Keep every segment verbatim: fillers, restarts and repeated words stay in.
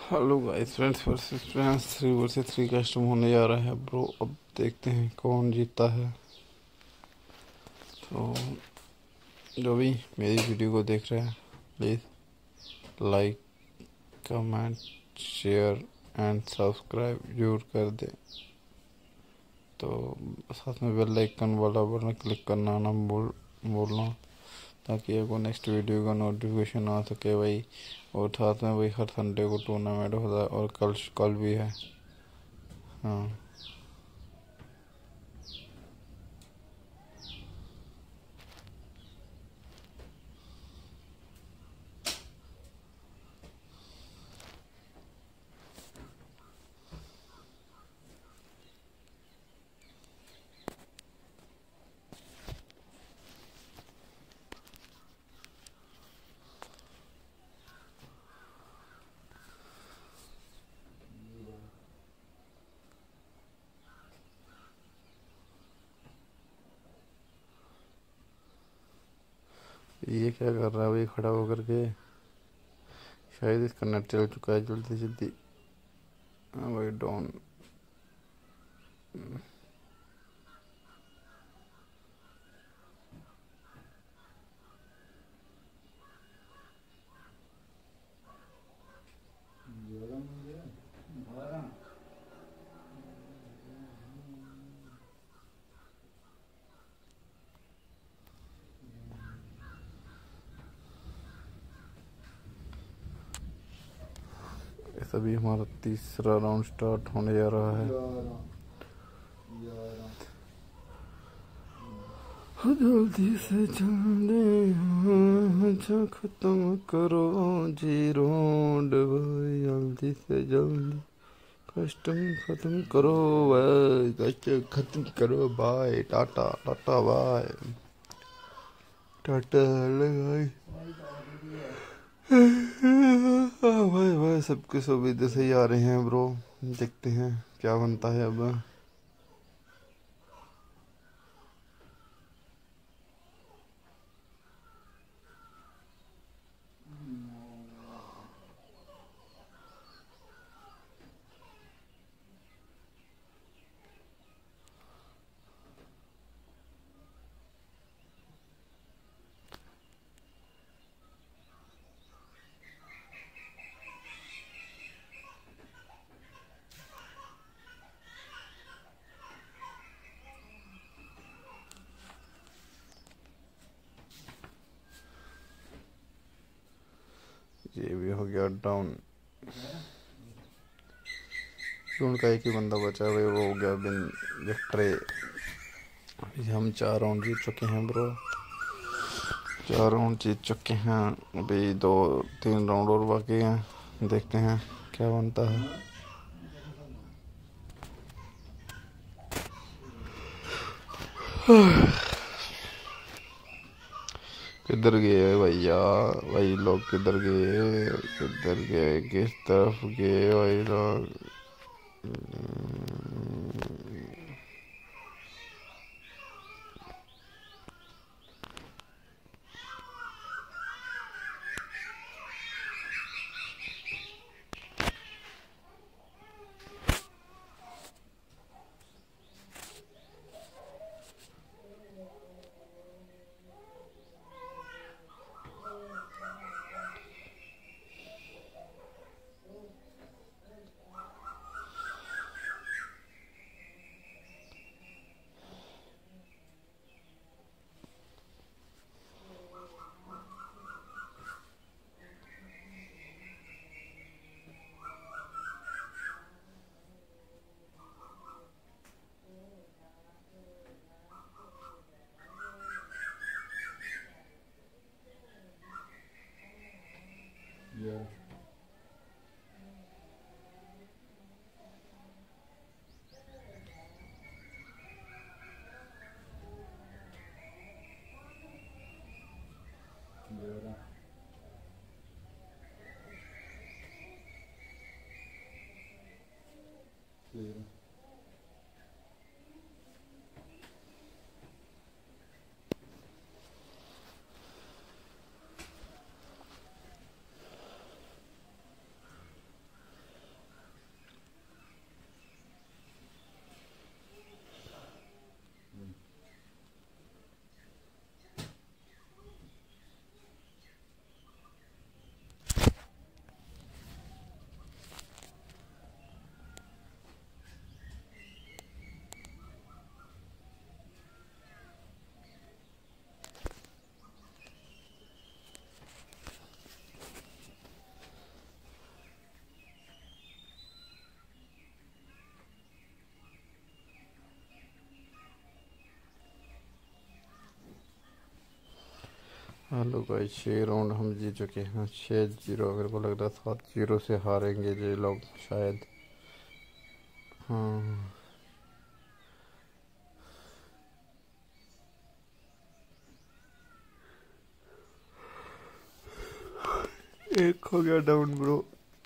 Hello guys, friends versus friends three versus three का stream होने जा रहा है ब्रो। अब देखते हैं कौन जीतता है। तो जो भी मेरी वीडियो को देख रहे हैं, please like, comment, share and subscribe जरूर कर दें। तो साथ में बेल आइकन वाला बटन क्लिक करना ना बोल बोलना, ताकि आपको नेक्स्ट वीडियो का नोटिफिकेशन आ सके भाई। और साथ में भाई हर संडे को टूर्नामेंट होता है और कल कल भी है। हाँ, ये क्या कर रहा है भाई खड़ा होकर के? शायद इसका नेट चल चुका है। जल्दी जल्दी। हाँ भाई, डॉन। ऐसा भी हमारा तीसरा राउंड स्टार्ट होने जा रहा है। जल्दी से जल्दी अच्छा खत्म करो जी रोड भाई। जल्दी से जल्दी कस्टम खत्म करो भाई। कस्टम खत्म करो भाई। टाटा टाटा भाई। टाटा भाई। भाई भाई सबके सब इधर से ही आ रहे हैं ब्रो। देखते हैं क्या बनता है अब। ये भी हो गया डाउन। उनका एक ही बंदा बचा है भाई, वो हो गया बिन विक्ट्री। अभी हम चार राउंड जीत चुके हैं ब्रो। चार राउंड जीत चुके हैं। अभी दो तीन राउंड और बाकी हैं। देखते हैं क्या बनता है। किधर गए भैया? भाई लोग किधर गए? किधर गए? किस तरफ गए भाई लोग? हेलो गाइस, छः राउंड हम जीत चुके हैं। छः जीरो। मेरे को लग रहा था सात जीरो से हारेंगे ये लोग शायद। हाँ, एक हो गया डाउन ब्रो।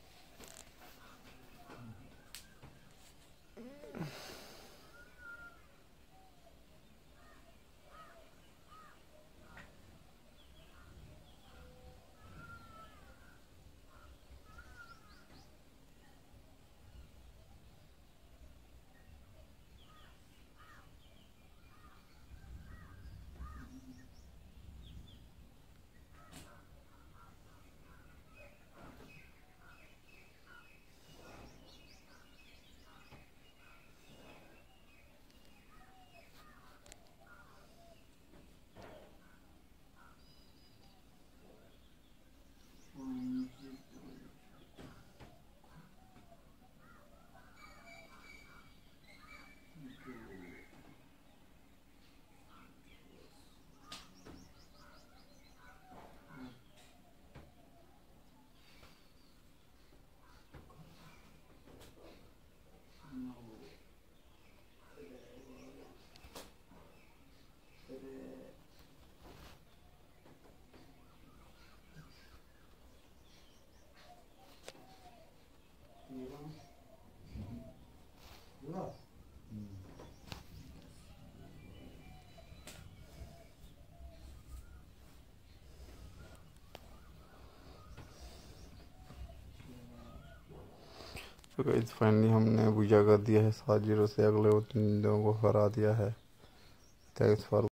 तो गाइस फाइनली हमने पूजा कर दिया है। सात जीरो से अगले तीन लोगों को हरा दिया है। Thanks for